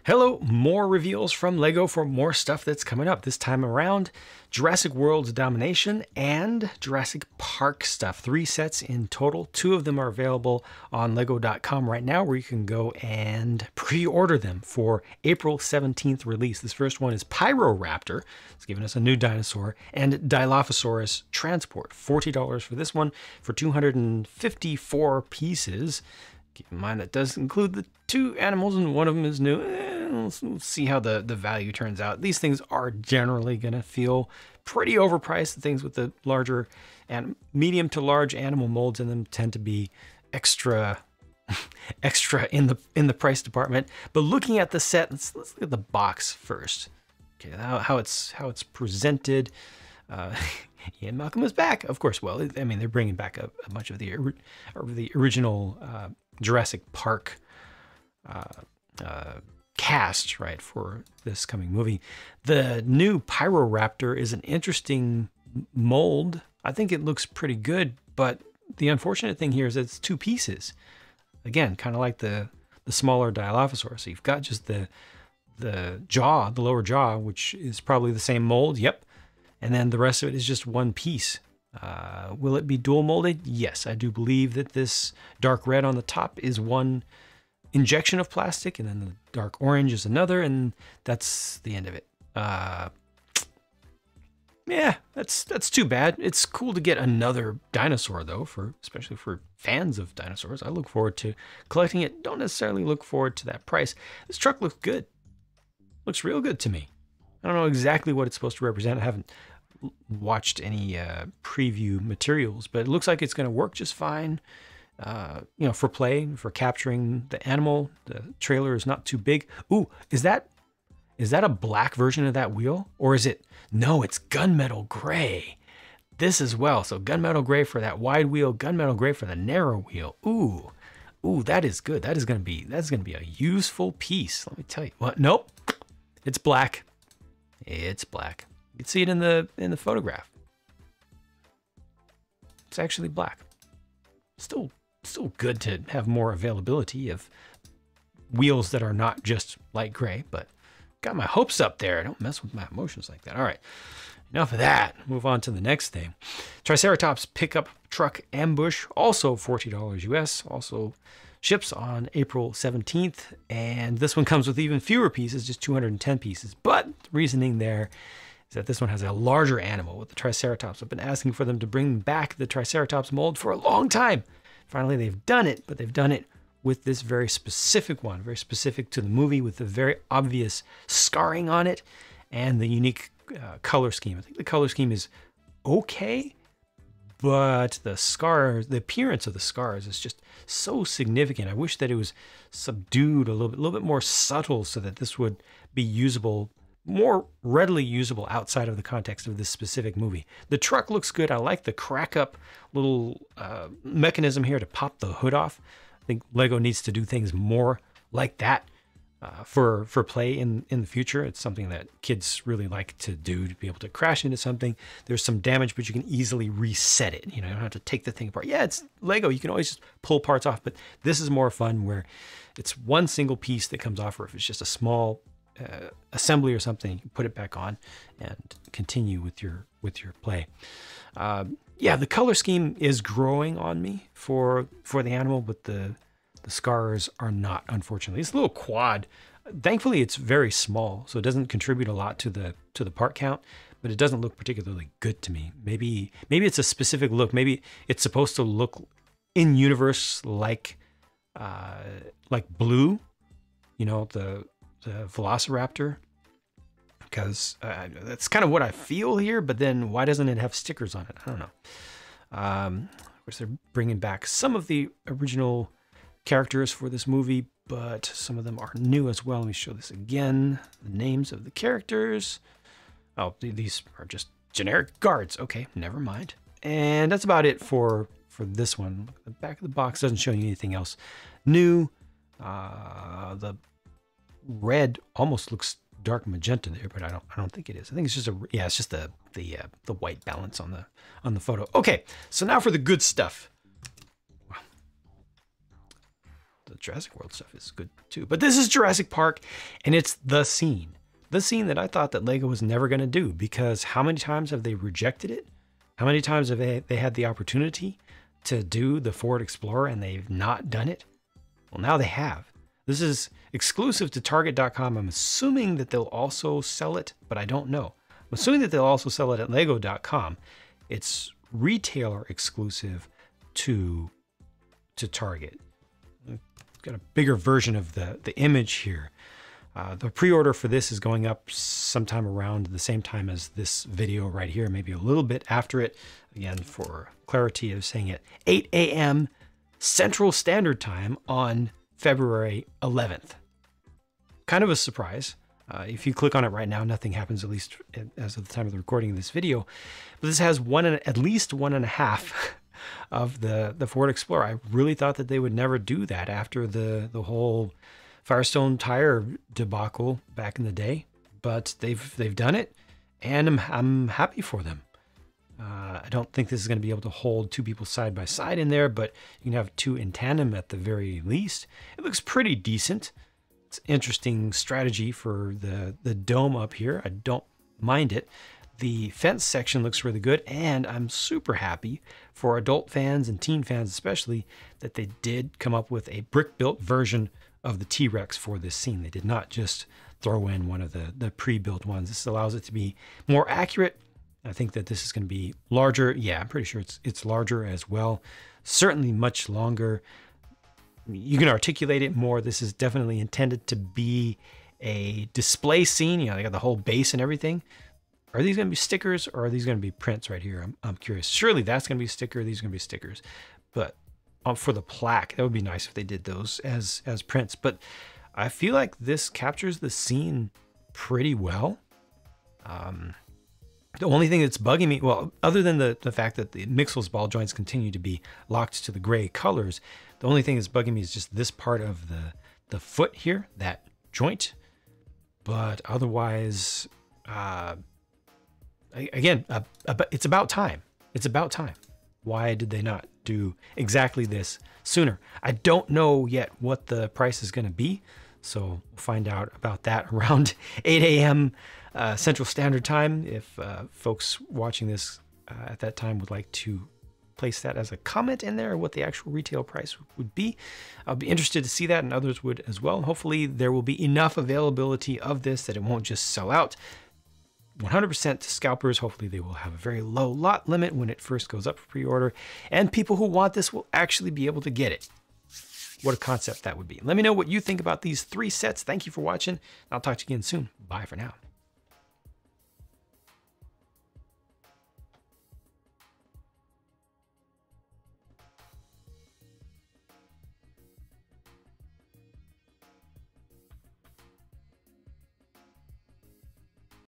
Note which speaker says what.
Speaker 1: Hello, more reveals from LEGO for more stuff that's coming up. This time around, Jurassic World's Domination and Jurassic Park stuff. 3 sets in total. 2 of them are available on lego.com right now, where you can go and pre-order them for April 17th release. This first one is Pyroraptor. It's giving us a new dinosaur. And Dilophosaurus Transport. $40 for this one for 254 pieces. Keep in mind that does include the 2 animals and one of them is new. We'll see how the value turns out. These things are generally going to feel pretty overpriced. The things with the larger and medium to large animal molds in them tend to be extra in the price department. But looking at the set, let's look at the box first. Okay, how it's presented. Ian Malcolm is back, of course. Well, I mean, they're bringing back a bunch of the original Jurassic Park cast, right, for this coming movie. The new Pyroraptor is an interesting mold. I think it looks pretty good, but the unfortunate thing here is it's 2 pieces. Again, kind of like the smaller Dilophosaurus. So you've got just the jaw, the lower jaw, which is probably the same mold. Yep. And then the rest of it is just 1 piece. Will it be dual molded? Yes, I do believe that this dark red on the top is 1 injection of plastic, and then the dark orange is another, and that's the end of it. Yeah, that's too bad. It's cool to get another dinosaur though, especially for fans of dinosaurs. I look forward to collecting it. Don't necessarily look forward to that price. This truck looks good. Looks real good to me. I don't know exactly what it's supposed to represent. I haven't watched any preview materials, but it looks like it's going to work just fine. You know, for play, for capturing the animal. The trailer is not too big. Ooh, is that a black version of that wheel? Or is it, no, it's gunmetal gray. This as well. So gunmetal gray for that wide wheel, gunmetal gray for the narrow wheel. Ooh, that is good. That's gonna be a useful piece. Let me tell you. What? Nope. It's black. It's black. You can see it in the photograph. It's actually black. Still good to have more availability of wheels that are not just light gray, but got my hopes up there. Don't mess with my emotions like that. All right, enough of that. Move on to the next thing. Triceratops pickup truck ambush, also $40 US, also ships on April 17th. And this one comes with even fewer pieces, just 210 pieces. But the reasoning there is that this one has a larger animal with the Triceratops. I've been asking for them to bring back the Triceratops mold for a long time. Finally, they've done it, but they've done it with this very specific one, very specific to the movie, with the very obvious scarring on it and the unique color scheme. I think the color scheme is okay, but the scars, the appearance of the scars is just so significant. I wish that it was subdued a little bit more subtle, so that this would be usable, more readily usable outside of the context of this specific movie. The truck looks good. I like the crack up little mechanism here to pop the hood off. I think LEGO needs to do things more like that for play in the future. It's something that kids really like to do, to be able to crash into something. There's some damage, but you can easily reset it. You know, you don't have to take the thing apart. Yeah, it's LEGO. You can always just pull parts off, but this is more fun where it's 1 single piece that comes off, or if it's just a small assembly or something, you can put it back on and continue with your play. Yeah, the color scheme is growing on me for the animal, but the scars are not, unfortunately. It's a little quad. Thankfully, it's very small, so it doesn't contribute a lot to the part count, but it doesn't look particularly good to me. Maybe it's a specific look. Maybe it's supposed to look in universe like blue, you know, the Velociraptor, because that's kind of what I feel here. But then why doesn't it have stickers on it? I don't know. Of course, they're bringing back some of the original characters for this movie, but some of them are new as well. Let me show this again. The names of the characters. Oh, these are just generic guards. Okay, never mind. And that's about it for this one. The back of the box doesn't show you anything else new. The red almost looks dark magenta there, but I don't think it is. I think it's just it's just the white balance on the photo. Okay, so now for the good stuff. The Jurassic World stuff is good too. But this is Jurassic Park, and it's the scene. The scene that I thought that Lego was never going to do, because how many times have they rejected it? How many times have they had the opportunity to do the Ford Explorer and they've not done it? Well, now they have. This is exclusive to Target.com. I'm assuming that they'll also sell it, but I don't know. I'm assuming that they'll also sell it at Lego.com. It's retailer exclusive to Target. I've got a bigger version of the image here. The pre-order for this is going up sometime around the same time as this video right here, maybe a little bit after it. Again, for clarity, of saying it 8 a.m. Central Standard Time on February 11th. Kind of a surprise. If you click on it right now, nothing happens, at least as of the time of the recording of this video. But this has at least 1.5 of the Ford Explorer. I really thought that they would never do that after the whole Firestone tire debacle back in the day, but they've done it, and I'm happy for them. I don't think this is going to be able to hold two people side by side in there, but you can have two in tandem at the very least. It looks pretty decent. It's an interesting strategy for the dome up here. I don't mind it. The fence section looks really good, and I'm super happy for adult fans and teen fans especially that they did come up with a brick-built version of the T-Rex for this scene. They did not just throw in one of the pre-built ones. This allows it to be more accurate. I think that this is going to be larger. Yeah, I'm pretty sure it's larger as well. Certainly much longer. You can articulate it more. This is definitely intended to be a display scene. You know, they got the whole base and everything. Are these going to be stickers, or are these going to be prints right here? I'm curious. Surely that's going to be a sticker. These are going to be stickers. But for the plaque, that would be nice if they did those as prints. But I feel like this captures the scene pretty well. The only thing that's bugging me, well, other than the fact that the Mixel's ball joints continue to be locked to the gray colors, the only thing that's bugging me is just this part of the foot here, that joint. But otherwise, again, it's about time. It's about time. Why did they not do exactly this sooner? I don't know yet what the price is going to be, so we'll find out about that around 8 a.m. Central Standard Time. If folks watching this at that time would like to place that as a comment in there, what the actual retail price would be, I'll be interested to see that, and others would as well. Hopefully there will be enough availability of this that it won't just sell out 100% to scalpers. Hopefully they will have a very low lot limit when it first goes up for pre-order, and people who want this will actually be able to get it. What a concept that would be. Let me know what you think about these 3 sets. Thank you for watching. I'll talk to you again soon. Bye for now.